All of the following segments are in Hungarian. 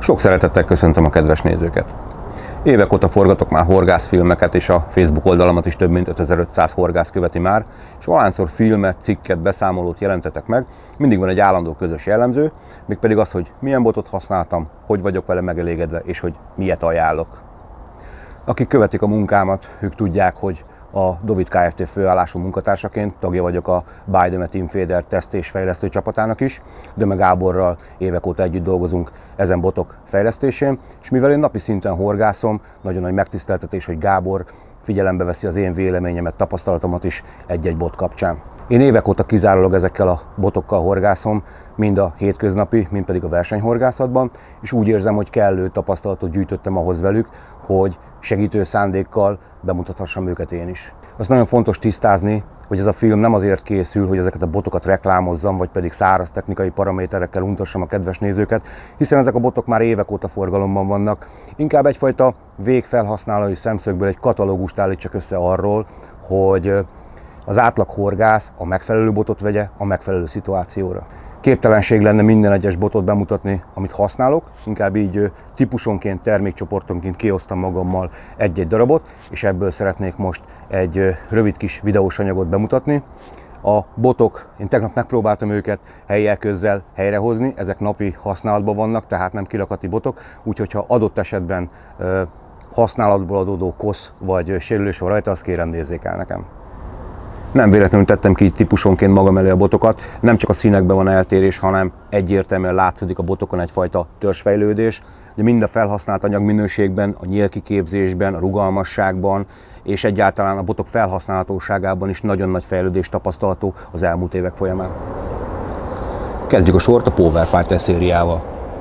Sok szeretettel köszöntöm a kedves nézőket! Évek óta forgatok már horgászfilmeket, és a Facebook oldalamat is több mint 5500 horgász követi már, és valahányszor filmet, cikket, beszámolót jelentetek meg, mindig van egy állandó közös jellemző, mégpedig az, hogy milyen botot használtam, hogy vagyok vele megelégedve, és hogy milyet ajánlok. Akik követik a munkámat, ők tudják, hogy a Dovit Kft. Főállású munkatársaként tagja vagyok a By the Team Fader teszt és fejlesztő csapatának is. Döme Gáborral évek óta együtt dolgozunk ezen botok fejlesztésén, és mivel én napi szinten horgászom, nagyon nagy megtiszteltetés, hogy Gábor figyelembe veszi az én véleményemet, tapasztalatomat is egy-egy bot kapcsán. Én évek óta kizárólag ezekkel a botokkal horgászom, mind a hétköznapi, mind pedig a versenyhorgászatban, és úgy érzem, hogy kellő tapasztalatot gyűjtöttem ahhoz velük, hogy segítő szándékkal bemutathassam őket én is. Azt nagyon fontos tisztázni, hogy ez a film nem azért készül, hogy ezeket a botokat reklámozzam, vagy pedig száraz technikai paraméterekkel untassam a kedves nézőket, hiszen ezek a botok már évek óta forgalomban vannak. Inkább egyfajta végfelhasználói szemszögből egy katalógust állítsak össze arról, hogy az átlag horgász a megfelelő botot vegye a megfelelő szituációra. Képtelenség lenne minden egyes botot bemutatni, amit használok, inkább így típusonként, termékcsoportonként kiosztam magammal egy-egy darabot, és ebből szeretnék most egy rövid kis videós anyagot bemutatni. A botok, én tegnap megpróbáltam őket helyjel közzel helyrehozni, ezek napi használatban vannak, tehát nem kirakati botok, úgyhogy ha adott esetben használatból adódó kosz vagy sérülés van rajta, azt kérem nézzék el nekem. Nem véletlenül tettem ki típusonként magam elé a botokat, nem csak a színekben van eltérés, hanem egyértelműen látszódik a botokon egyfajta törzsfejlődés. Mind a felhasznált anyagminőségben, a nyílkiképzésben, a rugalmasságban, és egyáltalán a botok felhasználhatóságában is nagyon nagy fejlődés tapasztalható az elmúlt évek folyamán. Kezdjük a sort a Power Fighter szériával.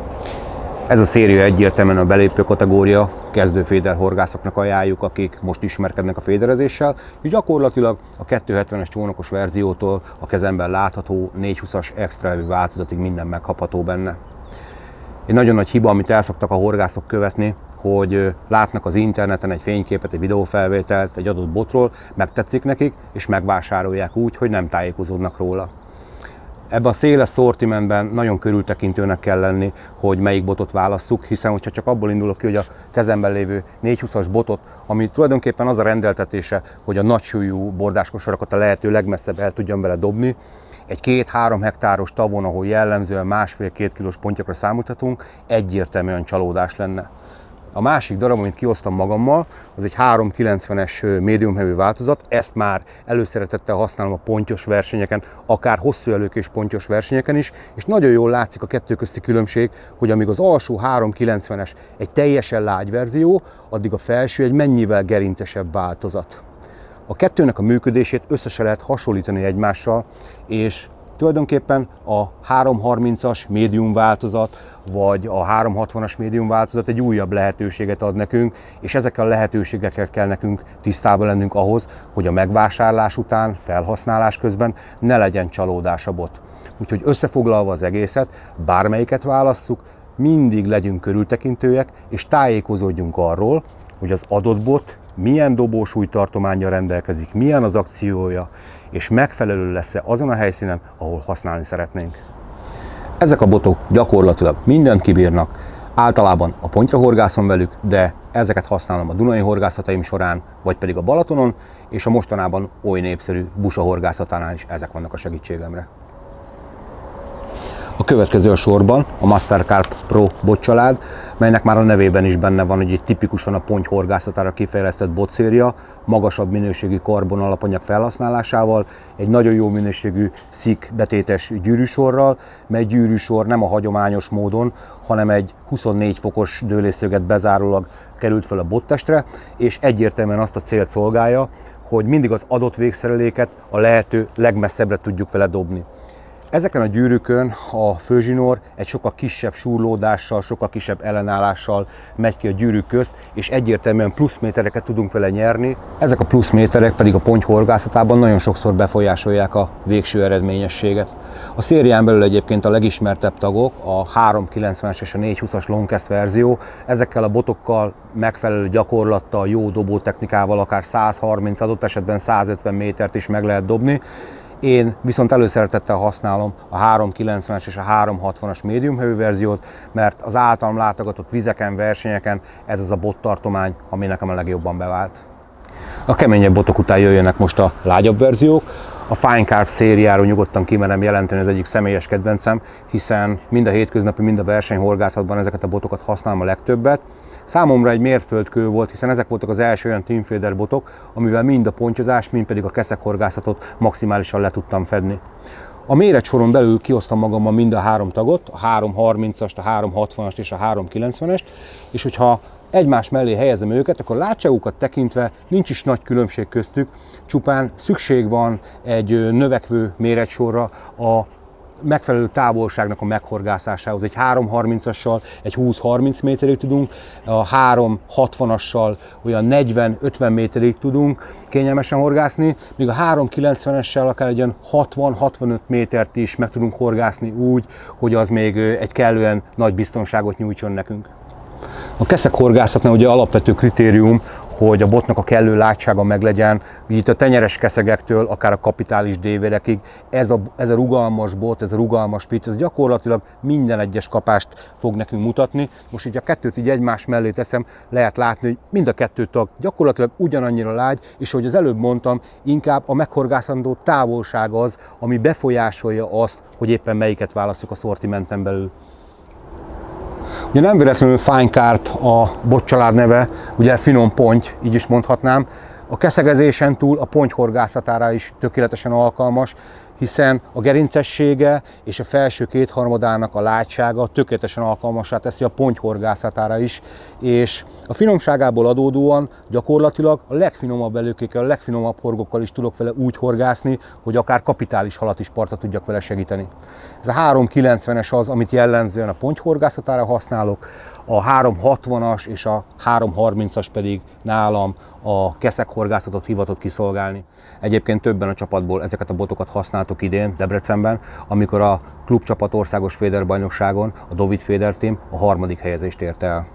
Ez a széria egyértelműen a belépő kategória, kezdő féderhorgászoknak ajánljuk, akik most ismerkednek a féderezéssel, és gyakorlatilag a 270-es csónakos verziótól a kezemben látható 420-as extra heavy változatig minden megkapható benne. Egy nagyon nagy hiba, amit el szoktak a horgászok követni, hogy látnak az interneten egy fényképet, egy videófelvételt egy adott botról, megtetszik nekik, és megvásárolják úgy, hogy nem tájékozódnak róla. Ebben a széles szortimentben nagyon körültekintőnek kell lenni, hogy melyik botot válasszuk, hiszen hogyha csak abból indulok ki, hogy a kezemben lévő 420-as botot, ami tulajdonképpen az a rendeltetése, hogy a nagysúlyú bordáskosarakat a lehető legmesszebb el tudjam vele dobni, egy 2-3 hektáros tavon, ahol jellemzően 1,5-2 kilós pontyokra számíthatunk, egyértelműen csalódás lenne. A másik darab, amit kiosztam magammal, az egy 390-es medium heavy változat, ezt már előszeretettel használom a pontyos versenyeken, akár hosszú előkés pontyos versenyeken is, és nagyon jól látszik a kettő közti különbség, hogy amíg az alsó 390-es egy teljesen lágy verzió, addig a felső egy mennyivel gerincesebb változat. A kettőnek a működését össze se lehet hasonlítani egymással, és tulajdonképpen a 330-as médium változat, vagy a 360-as médium változat egy újabb lehetőséget ad nekünk, és ezekkel a lehetőségekkel kell nekünk tisztában lennünk ahhoz, hogy a megvásárlás után, felhasználás közben ne legyen csalódás a bot. Úgyhogy összefoglalva az egészet, bármelyiket válasszuk, mindig legyünk körültekintőek, és tájékozódjunk arról, hogy az adott bot milyen dobósúlytartománnyal rendelkezik, milyen az akciója, és megfelelő lesz-e azon a helyszínen, ahol használni szeretnénk. Ezek a botok gyakorlatilag mindent kibírnak, általában a pontyra horgászom velük, de ezeket használom a dunai horgászataim során, vagy pedig a Balatonon, és a mostanában oly népszerű busa horgászatánál is ezek vannak a segítségemre. A következő a sorban a Master Carp Pro botcsalád, melynek már a nevében is benne van, hogy egy tipikusan a ponty horgászatára kifejlesztett botszéria, magasabb minőségű karbon alapanyag felhasználásával, egy nagyon jó minőségű szik betétes gyűrűsorral, mely gyűrűsor nem a hagyományos módon, hanem egy 24 fokos dőlésszöget bezárólag került fel a bottestre, és egyértelműen azt a célt szolgálja, hogy mindig az adott végszereléket a lehető legmesszebbre tudjuk vele dobni. Ezeken a gyűrűkön a főzsinór egy sokkal kisebb súrlódással, sokkal kisebb ellenállással megy ki a gyűrűk közt, és egyértelműen pluszmétereket tudunk vele nyerni. Ezek a pluszméterek pedig a ponty horgászatában nagyon sokszor befolyásolják a végső eredményességet. A szérián belül egyébként a legismertebb tagok a 390-es és a 420-as Longcast verzió. Ezekkel a botokkal megfelelő gyakorlattal, jó dobótechnikával akár 130, adott esetben 150 métert is meg lehet dobni. Én viszont előszeretettel használom a 390-es és a 360-as médium hevű verziót, mert az általam látogatott vizeken, versenyeken ez az a bottartomány, ami nekem a legjobban bevált. A keményebb botok után jöjjenek most a lágyabb verziók. A Fine Carp szériáról nyugodtan kimerem jelenteni az egyik személyes kedvencem, hiszen mind a hétköznapi, mind a versenyhorgászatban ezeket a botokat használom a legtöbbet. Számomra egy mérföldkő volt, hiszen ezek voltak az első olyan Teamfeeder botok, amivel mind a pontyozást, mind pedig a keszekhorgászatot maximálisan le tudtam fedni. A méretsoron belül kiosztam magamban mind a három tagot, a 330-ast, a 360-ast és a 390-est, és hogyha egymás mellé helyezem őket, akkor látságukat tekintve nincs is nagy különbség köztük, csupán szükség van egy növekvő méretsorra a megfelelő távolságnak a meghorgászásához. Egy 330-assal egy 20-30 méterig tudunk, a 360-assal olyan 40-50 méterig tudunk kényelmesen horgászni, míg a 390-essel akár egy olyan 60-65 métert is meg tudunk horgászni úgy, hogy az még egy kellően nagy biztonságot nyújtson nekünk. A keszekhorgászatnál ugye alapvető kritérium, hogy a botnak a kellő látsága meglegyen, itt a tenyeres keszegektől, akár a kapitális dévérekig, ez a rugalmas bot, ez a rugalmas pic, ez gyakorlatilag minden egyes kapást fog nekünk mutatni. Most így a kettőt így egymás mellé teszem, lehet látni, hogy mind a kettő tag gyakorlatilag ugyanannyira lágy, és ahogy az előbb mondtam, inkább a meghorgászandó távolság az, ami befolyásolja azt, hogy éppen melyiket választjuk a szortimenten belül. Ugye nem véletlenül Fine Carp a botcsalád neve, ugye finom ponty, így is mondhatnám. A keszegezésen túl a ponty horgászatára is tökéletesen alkalmas, hiszen a gerincessége és a felső kétharmadának a látsága tökéletesen alkalmassá teszi a ponty horgászatára is, és a finomságából adódóan gyakorlatilag a legfinomabb előkékkel, a legfinomabb horgokkal is tudok vele úgy horgászni, hogy akár kapitális halat is partra tudjak vele segíteni. Ez a 390-es az, amit jellemzően a ponty horgászatára használok, a 360-as és a 330-as pedig nálam a keszekhorgászatot hivatott kiszolgálni. Egyébként többen a csapatból ezeket a botokat használtok idén Debrecenben, amikor a klubcsapat országos féderbajnokságon a Dovid Féder Team a 3. helyezést érte el.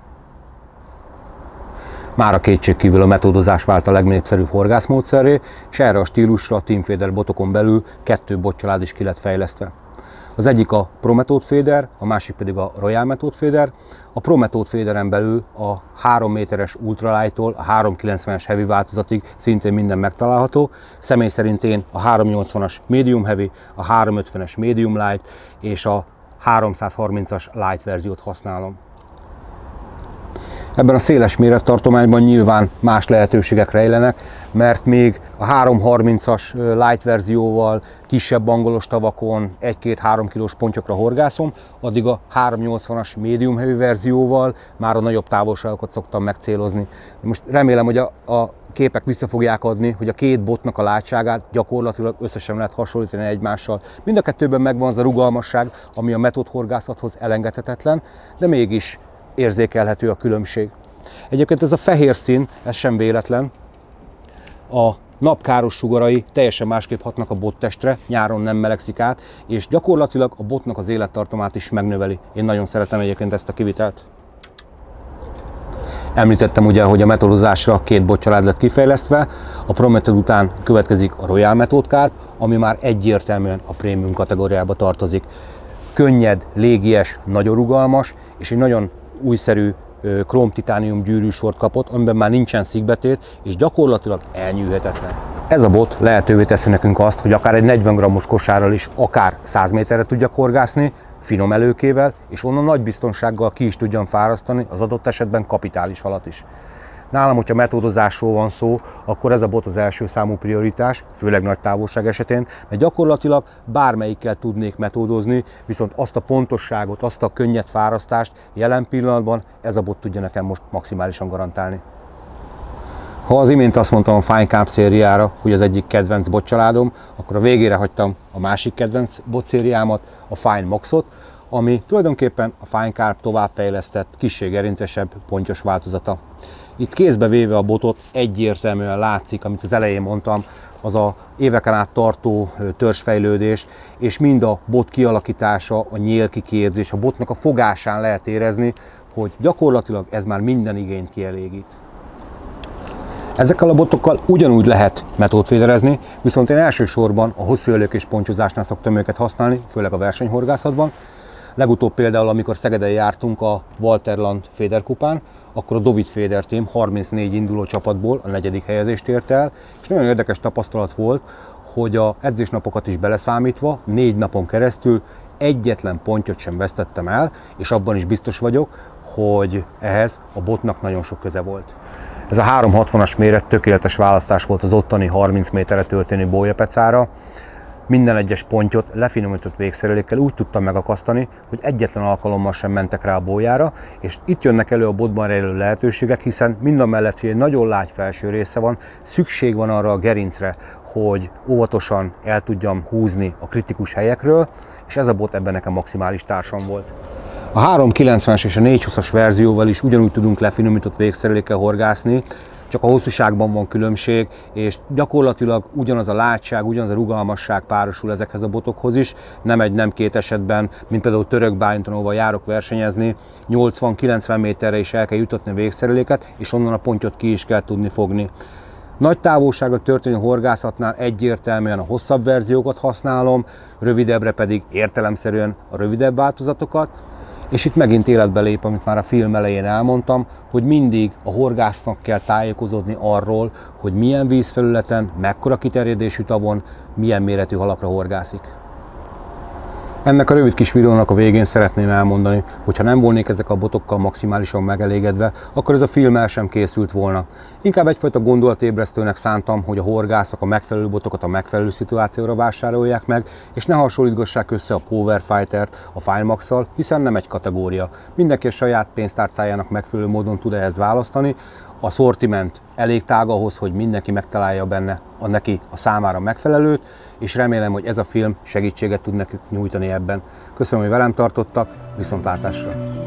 Mára kétségkívül a metódozás vált a legnépszerűbb horgászmódszerré, és erre a stílusra a Teamfeeder botokon belül 2 botcsalád is ki lett fejlesztve. Az egyik a Pro Method Feeder, a másik pedig a Royal Method Feeder. A Pro Method Feederen belül a 3 méteres ultralight-tól a 390-es heavy változatig szintén minden megtalálható. Személy szerint én a 380-as medium heavy, a 350-es medium light és a 330-as light verziót használom. Ebben a széles mérettartományban nyilván más lehetőségek rejlenek, mert még a 330-as light verzióval kisebb angolos tavakon 1-2-3 kilós pontyokra horgászom, addig a 380-as medium heavy verzióval már a nagyobb távolságokat szoktam megcélozni. Most remélem, hogy a képek vissza fogják adni, hogy a két botnak a látságát gyakorlatilag összesen lehet hasonlítani egymással. Mind a kettőben megvan az a rugalmasság, ami a metódhorgászathoz elengedhetetlen, de mégis érzékelhető a különbség. Egyébként ez a fehér szín, ez sem véletlen. A napkáros sugarai teljesen másképp hatnak a bottestre, nyáron nem melegszik át, és gyakorlatilag a botnak az élettartamát is megnöveli. Én nagyon szeretem egyébként ezt a kivitelt. Említettem ugye, hogy a metódozásra 2 botcsalád lett kifejlesztve, a Pro Method után következik a Royal Method Carp, ami már egyértelműen a prémium kategóriába tartozik. Könnyed, légies, nagyon rugalmas, és egy nagyon újszerű króm-titánium gyűrűsort kapott, amiben már nincsen szikbetét, és gyakorlatilag elnyűhetetlen. Ez a bot lehetővé teszi nekünk azt, hogy akár egy 40 g-os kosárral is akár 100 méterre tudjak horgászni, finom előkével, és onnan nagy biztonsággal ki is tudjam fárasztani, az adott esetben kapitális halat is. Nálam, hogyha metódozásról van szó, akkor ez a bot az első számú prioritás, főleg nagy távolság esetén, mert gyakorlatilag bármelyikkel tudnék metódozni, viszont azt a pontosságot, azt a könnyed fárasztást jelen pillanatban ez a bot tudja nekem most maximálisan garantálni. Ha az imént azt mondtam a Fine Carp szériára, hogy az egyik kedvenc botcsaládom, akkor a végére hagytam a másik kedvenc bot szériámat, a Fine Moxot, ami tulajdonképpen a Fine Carp továbbfejlesztett, kissé gerincesebb, pontyos változata. Itt kézbe véve a botot egyértelműen látszik, amit az elején mondtam, az a éveken át tartó törzsfejlődés, és mind a bot kialakítása, a nyélkiképzés, a botnak a fogásán lehet érezni, hogy gyakorlatilag ez már minden igényt kielégít. Ezekkel a botokkal ugyanúgy lehet metódféderezni, viszont én elsősorban a hosszú és pontyozásnál szoktam őket használni, főleg a versenyhorgászatban. Legutóbb például, amikor Szegeden jártunk a Walterland féderkupán, akkor a Dovid Féder Team 34 induló csapatból a 4. helyezést ért el, és nagyon érdekes tapasztalat volt, hogy a edzésnapokat is beleszámítva 4 napon keresztül egyetlen pontyot sem vesztettem el, és abban is biztos vagyok, hogy ehhez a botnak nagyon sok köze volt. Ez a 360-as méret tökéletes választás volt az ottani 30 méterre történő bolyapecára. Minden egyes pontyot lefinomított végszerelékkel úgy tudtam megakasztani, hogy egyetlen alkalommal sem mentek rá a bójára, és itt jönnek elő a botban rejlő lehetőségek, hiszen mindamellett, hogy egy nagyon lágy felső része van, szükség van arra a gerincre, hogy óvatosan el tudjam húzni a kritikus helyekről, és ez a bot ebben nekem maximális társam volt. A 390-es és a 420-as verzióval is ugyanúgy tudunk lefinomított végszerelékkel horgászni, csak a hosszúságban van különbség, és gyakorlatilag ugyanaz a látság, ugyanaz a rugalmasság párosul ezekhez a botokhoz is, nem egy, nem két esetben, mint például Török Bálinton, ahol járok versenyezni, 80-90 méterre is el kell jutatni a végszereléket, és onnan a pontyot ki is kell tudni fogni. Nagy távolságra történő horgászatnál egyértelműen a hosszabb verziókat használom, rövidebbre pedig értelemszerűen a rövidebb változatokat. És itt megint életbe lép, amit már a film elején elmondtam, hogy mindig a horgásznak kell tájékozódni arról, hogy milyen vízfelületen, mekkora kiterjedésű tavon, milyen méretű halakra horgászik. Ennek a rövid kis videónak a végén szeretném elmondani, hogy ha nem volnék ezek a botokkal maximálisan megelégedve, akkor ez a film el sem készült volna. Inkább egyfajta gondolatébresztőnek szántam, hogy a horgászok a megfelelő botokat a megfelelő szituációra vásárolják meg, és ne hasonlítgassák össze a Power Fighter-t a Finemax-szal, hiszen nem egy kategória. Mindenki a saját pénztárcájának megfelelő módon tud ehhez választani. A szortiment elég tág ahhoz, hogy mindenki megtalálja benne a számára megfelelőt, és remélem, hogy ez a film segítséget tud nekünk nyújtani ebben. Köszönöm, hogy velem tartottak, viszontlátásra!